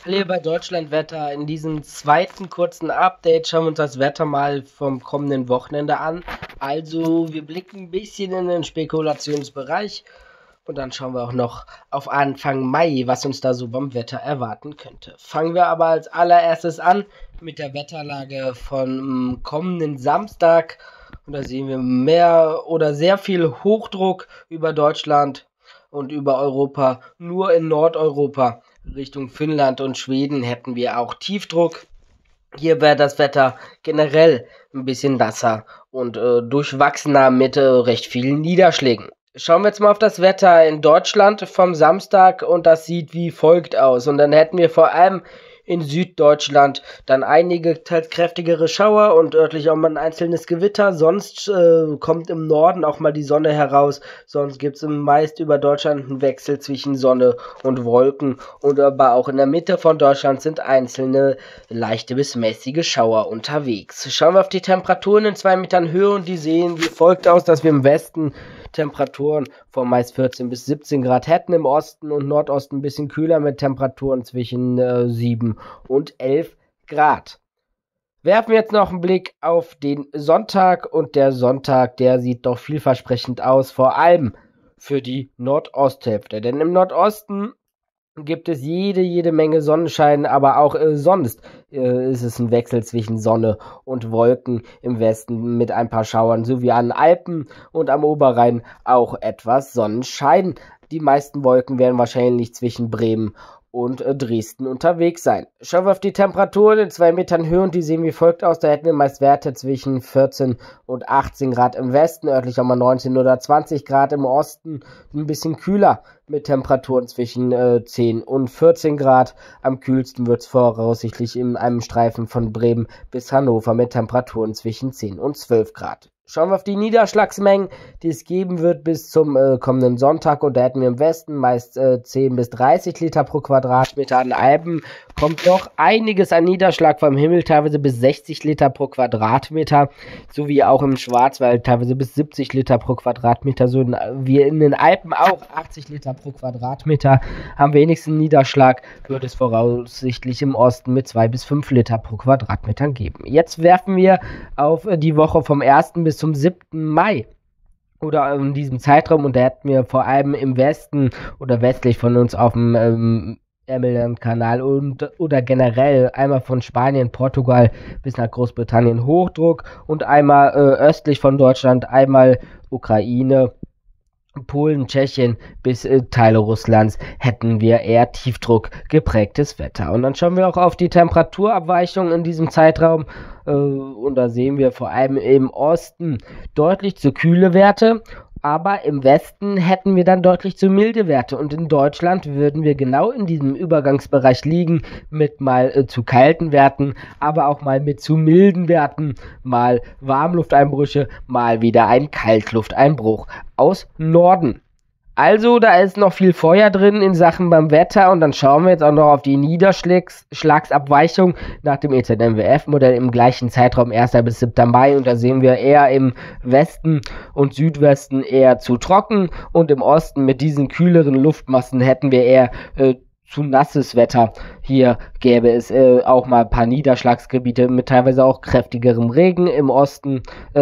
Hallo bei Deutschlandwetter. In diesem zweiten kurzen Update schauen wir uns das Wetter mal vom kommenden Wochenende an. Also wir blicken ein bisschen in den Spekulationsbereich und dann schauen wir auch noch auf Anfang Mai, was uns da so beim Wetter erwarten könnte. Fangen wir aber als allererstes an mit der Wetterlage von kommenden Samstag. Und da sehen wir mehr oder sehr viel Hochdruck über Deutschland und über Europa, nur in Nordeuropa. Richtung Finnland und Schweden hätten wir auch Tiefdruck. Hier wäre das Wetter generell ein bisschen nasser und durchwachsener mit recht vielen Niederschlägen. Schauen wir jetzt mal auf das Wetter in Deutschland vom Samstag und das sieht wie folgt aus. Und dann hätten wir vor allem in Süddeutschland dann einige teils kräftigere Schauer und örtlich auch mal ein einzelnes Gewitter. Sonst kommt im Norden auch mal die Sonne heraus. Sonst gibt es meist über Deutschland einen Wechsel zwischen Sonne und Wolken. Und aber auch in der Mitte von Deutschland sind einzelne leichte bis mäßige Schauer unterwegs. Schauen wir auf die Temperaturen in 2 Metern Höhe und die sehen wie folgt aus, dass wir im Westen Temperaturen von meist 14 bis 17 Grad hätten, im Osten und Nordosten ein bisschen kühler mit Temperaturen zwischen 7 und 11 Grad. Werfen wir jetzt noch einen Blick auf den Sonntag und der Sonntag, der sieht doch vielversprechend aus, vor allem für die Nordosthälfte, denn im Nordosten gibt es jede Menge Sonnenschein, aber auch sonst ist es ein Wechsel zwischen Sonne und Wolken im Westen mit ein paar Schauern, sowie an Alpen und am Oberrhein auch etwas Sonnenschein. Die meisten Wolken werden wahrscheinlich zwischen Bremen und Dresden unterwegs sein. Schauen wir auf die Temperaturen in 2 Metern Höhe und die sehen wie folgt aus. Da hätten wir meist Werte zwischen 14 und 18 Grad im Westen, örtlich auch mal 19 oder 20 Grad im Osten, ein bisschen kühler mit Temperaturen zwischen 10 und 14 Grad. Am kühlsten wird es voraussichtlich in einem Streifen von Bremen bis Hannover mit Temperaturen zwischen 10 und 12 Grad. Schauen wir auf die Niederschlagsmengen, die es geben wird bis zum kommenden Sonntag. Und da hätten wir im Westen meist 10 bis 30 Liter pro Quadratmeter. An Alpen kommt noch einiges an Niederschlag vom Himmel, teilweise bis 60 Liter pro Quadratmeter. Sowie auch im Schwarzwald teilweise bis 70 Liter pro Quadratmeter. So wie in den Alpen auch 80 Liter pro Quadratmeter. Am wenigsten Niederschlag wird es voraussichtlich im Osten mit 2 bis 5 Liter pro Quadratmeter geben. Jetzt werfen wir auf die Woche vom 1. bis zum 7. Mai oder in diesem Zeitraum, und da hätten wir vor allem im Westen oder westlich von uns auf dem Ärmellandkanal oder generell einmal von Spanien, Portugal bis nach Großbritannien Hochdruck und einmal östlich von Deutschland, einmal Ukraine, Polen, Tschechien bis Teile Russlands hätten wir eher Tiefdruck geprägtes Wetter. Und dann schauen wir auch auf die Temperaturabweichung in diesem Zeitraum und da sehen wir vor allem im Osten deutlich zu kühle Werte, aber im Westen hätten wir dann deutlich zu milde Werte und in Deutschland würden wir genau in diesem Übergangsbereich liegen mit mal zu kalten Werten, aber auch mal mit zu milden Werten, mal Warmlufteinbrüche, mal wieder ein Kaltlufteinbruch aus Norden. Also, da ist noch viel Feuer drin in Sachen beim Wetter und dann schauen wir jetzt auch noch auf die Niederschlagsabweichung nach dem EZMWF-Modell im gleichen Zeitraum 1. bis 7. Mai und da sehen wir eher im Westen und Südwesten eher zu trocken und im Osten mit diesen kühleren Luftmassen hätten wir eher zu nasses Wetter. Hier gäbe es auch mal ein paar Niederschlagsgebiete mit teilweise auch kräftigerem Regen im Osten.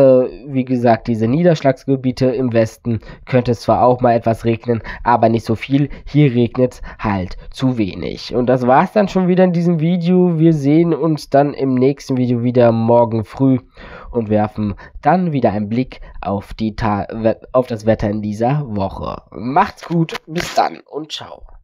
Wie gesagt, diese Niederschlagsgebiete im Westen könnte es zwar auch mal etwas regnen, aber nicht so viel. Hier regnet es halt zu wenig. Und das war es dann schon wieder in diesem Video. Wir sehen uns dann im nächsten Video wieder morgen früh und werfen dann wieder einen Blick auf das Wetter in dieser Woche. Macht's gut, bis dann und ciao.